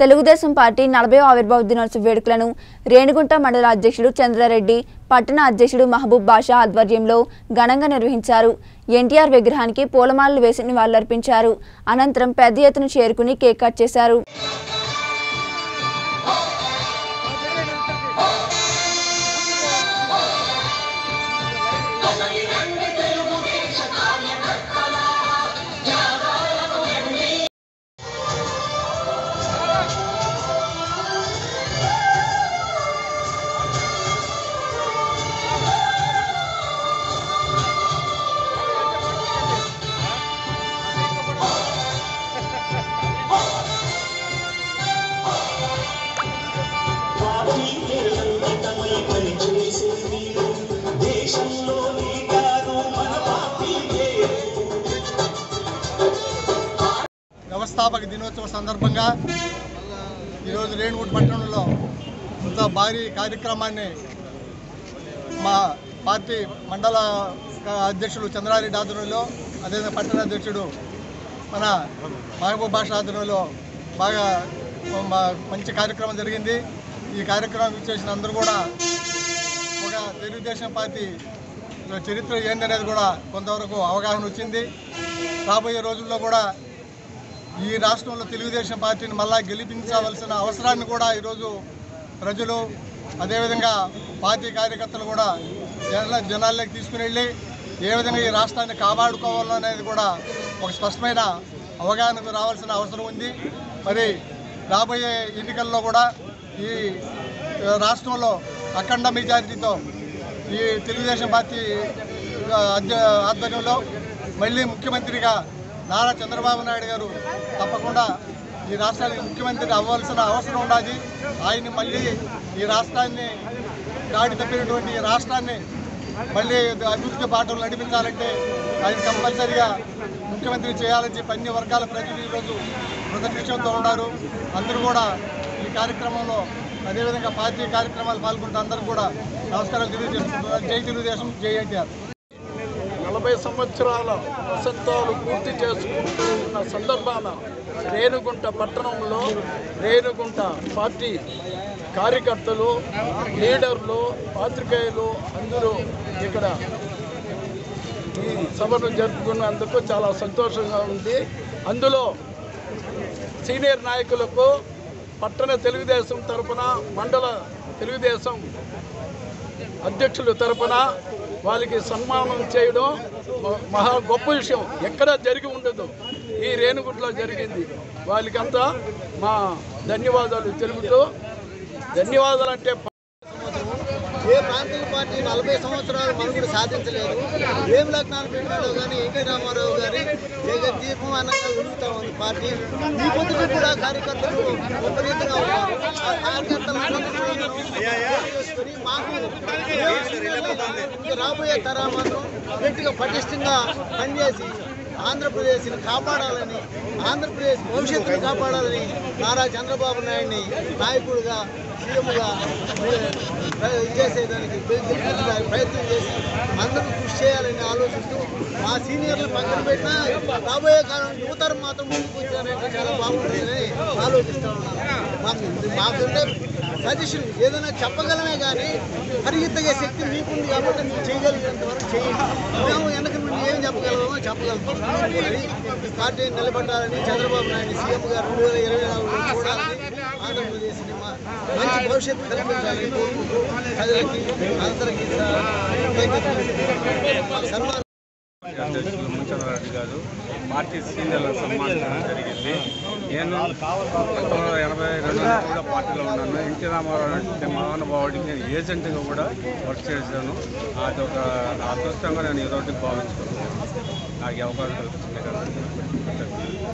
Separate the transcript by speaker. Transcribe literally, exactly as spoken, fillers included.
Speaker 1: Telugu Desam party నలభైవ ఆవిర్భావ దినోత్సవ వేడుకలను రేణిగుంట మండల అధ్యక్షుడు చంద్రారెడ్డి, పట్టణ అధ్యక్షుడు మహబూబ్ బాషా ఆధ్వర్యంలో ఘనంగా నిర్వహించారు. ఎన్టీఆర్ విగ్రహానికి పూలమాలలు వేసి నివాళులర్పించారు. అనంతరం పెద్ద ఎత్తున చేరుకుని కేక్ కట్ చేశారు.
Speaker 2: వ్యవస్థాపక దినోత్సవ సందర్భంగా ఈరోజు రేణిగుంట పట్టణంలో ఇంత భారీ కార్యక్రమాన్ని మా పార్టీ మండల అధ్యక్షుడు చంద్రారెడ్డి ఆధ్వర్యంలో, అదేవిధంగా పట్టణ అధ్యక్షుడు మన మహబూబ్ బాషా ఆధ్వర్యంలో బాగా మంచి కార్యక్రమం జరిగింది. ఈ కార్యక్రమం ఇచ్చేసిన అందరూ కూడా ఒక తెలుగుదేశం పార్టీ చరిత్ర ఏంటనేది కూడా కొంతవరకు అవగాహన వచ్చింది. రాబోయే రోజుల్లో కూడా ఈ రాష్ట్రంలో తెలుగుదేశం పార్టీని మళ్ళా గెలిపించవలసిన అవసరాన్ని కూడా ఈరోజు ప్రజలు, అదేవిధంగా పార్టీ కార్యకర్తలు కూడా జన జనాల్లోకి తీసుకుని వెళ్ళి ఏ విధంగా ఈ రాష్ట్రాన్ని కాపాడుకోవాలనేది కూడా ఒక స్పష్టమైన అవగాహనకు రావాల్సిన అవసరం ఉంది. మరి రాబోయే ఎన్నికల్లో కూడా ఈ రాష్ట్రంలో అఖండ మెజారిటీతో ఈ తెలుగుదేశం పార్టీ ఆధ్వర్యంలో మళ్ళీ ముఖ్యమంత్రిగా నారా చంద్రబాబు నాయుడు గారు తప్పకుండా ఈ రాష్ట్రానికి ముఖ్యమంత్రి అవ్వాల్సిన అవసరం ఉన్నది. ఆయన్ని మళ్ళీ ఈ రాష్ట్రాన్ని దాడి తప్పినటువంటి ఈ రాష్ట్రాన్ని మళ్ళీ అభివృద్ధి బాటలు నడిపించాలంటే ఆయన కంపల్సరిగా ముఖ్యమంత్రి చేయాలని చెప్పి అన్ని వర్గాల ప్రజలు ఈరోజు కృతజ్ఞతతో ఉన్నారు. అందరూ కూడా ఈ కార్యక్రమంలో, అదేవిధంగా పార్టీ కార్యక్రమాలు పాల్గొంటే అందరూ కూడా నమస్కారాలు తెలియజేస్తున్నారు. జై తెలుగుదేశం, జై ఎన్టీఆర్.
Speaker 3: నలభై సంవత్సరాల వసంతాలు పూర్తి చేసుకుంటూ ఉన్న సందర్భాన రేణిగుంట పట్టణంలో రేణిగుంట పార్టీ కార్యకర్తలు, లీడర్లు, పాత్రికేయులు అందరూ ఇక్కడ ఈ సభను జరుపుకున్నందుకు చాలా సంతోషంగా ఉంది. అందులో సీనియర్ నాయకులకు పట్టణ తెలుగుదేశం తరఫున, మండల తెలుగుదేశం అధ్యక్షుల తరఫున వాళ్ళకి సన్మానం చేయడం మహా గొప్ప విషయం. ఎక్కడ జరిగి ఉండదు, ఈ రేణిగుంటలో జరిగింది. వాళ్ళకంతా మా ధన్యవాదాలు తెలుపుతూ, ధన్యవాదాలు అంటే
Speaker 4: ఏ ప్రాంతీయ పార్టీ నలభై సంవత్సరాలు మనుగడ సాధించలేదు. వేము లగ్నాలు పెట్టాలో కానీ ఎన్టీ రామారావు గారి జగద్దీపం అన్నగా వెలుగుతా ఉంది పార్టీ. ఈ పొద్దుకు కూడా కార్యకర్తలు విపరీతంగా ఉన్నారు. ఆ కార్యకర్తలను చేసుకొని మాకు రాబోయే తరం మాత్రం గట్టిగా పటిష్టంగా పనిచేసి ఆంధ్రప్రదేశ్ని కాపాడాలని, ఆంధ్రప్రదేశ్ భవిష్యత్తును కాపాడాలని నారా చంద్రబాబు నాయుడిని నాయకుడిగా, సీఎంగా చేసేదానికి ప్రయత్నం చేసి అందరూ కృషి చేయాలని ఆలోచిస్తూ మా సీనియర్లు పక్కన పెట్టినా రాబోయే కాలం యువతరం మాత్రం ముందుకు వచ్చారంటే చాలా బాగుంటుందని ఆలోచిస్తూ ఉన్నాను. మాకు మాకంటే సజెషన్ ఏదైనా చెప్పగలమే కానీ పరిగెత్తగే శక్తి మీకుంది కాబట్టి మీరు చేయగలిగినంత వరకు చేయండి. మేము వెనక నుండి ఏం చెప్పగలమో చెప్పగలుగుతాం. అది పార్టీ నిలబడ్డాలని, చంద్రబాబు నాయుడు సీఎంగా రెండు వేల ఇరవై నాలుగు చూడాలని, ఆంధ్రప్రదేశ్ని మంచి భవిష్యత్తు కల్పించాలని కోరుకుంటూ ప్రజలకి అందరికీ సన్మానం.
Speaker 5: అధ్యక్షులు ముంచరారెడ్డి గారు పార్టీ సీనియర్ల సన్మానించడం జరిగింది. నేను పంతొమ్మిది వందల ఎనభై రెండు కూడా పార్టీలో ఉన్నాను. ఎన్టీ రామారావు అంటే మహానుభావుడికి నేను ఏజెంట్గా కూడా వర్క్ చేశాను. అదొక అదృష్టంగా నేను ఈరోజు భావించుకున్నాను. నాకు అవకాశం కల్పించింది కదా.